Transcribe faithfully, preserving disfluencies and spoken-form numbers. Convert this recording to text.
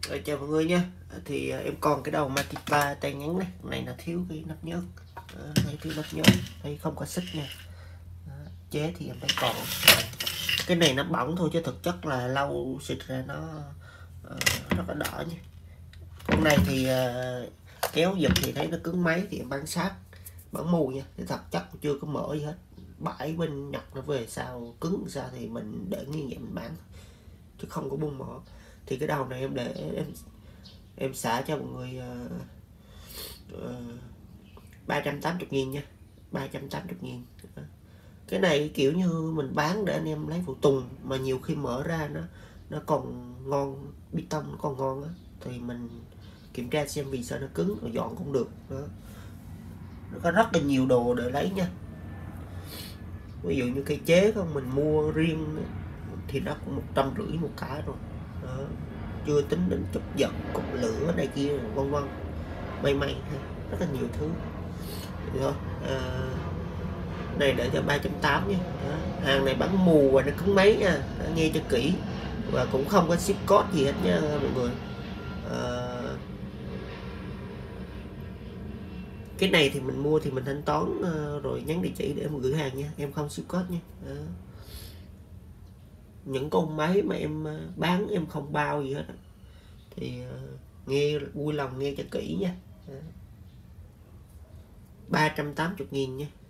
Rồi, chào mọi người nha. Thì uh, em còn cái đầu Makita tay ngắn này, này là thiếu cái nắp nhớt, uh, thấy thiếu nắp nhớt, thấy không có xích nha. Uh, chế thì em phải còn. Cái này nó bỏng thôi chứ thực chất là lâu xịt ra nó uh, rất là đỏ nha. Con này thì uh, kéo giật thì thấy nó cứng máy thì em bán sát, bán mù nha. Thì thật chất chưa có mở gì hết. Bãi bên Nhật nó về sao cứng sao thì mình để như vậy mình bán, chứ không có bung mở. Thì cái đầu này em để em em xả cho mọi người uh, uh, ba trăm tám mươi nghìn nha, ba trăm tám mươi nghìn. Cái này kiểu như mình bán để anh em lấy phụ tùng, mà nhiều khi mở ra nó nó còn ngon, bê tông nó còn ngon á, thì mình kiểm tra xem vì sao nó cứng rồi dọn cũng được đó. Nó có rất là nhiều đồ để lấy nha. Ví dụ như cây chế không mình mua riêng thì nó cũng một trăm rưỡi một cái rồi đó. Chưa tính đến chụp giật, cục lửa này kia vân vân, may may rất là nhiều thứ. Thì thôi à, này để cho ba trăm tám mươi nha. Đó. Hàng này bán mù và nó cứng máy nha. Đó, nghe cho kỹ, và cũng không có ship code gì hết nha mọi người. À, cái này thì mình mua thì mình thanh toán uh, rồi nhắn địa chỉ để em gửi hàng nha, em không ship code nha. Đó. Những con máy mà em bán em không bao gì hết, thì uh, nghe vui lòng nghe cho kỹ nha. ba trăm tám mươi nghìn nha.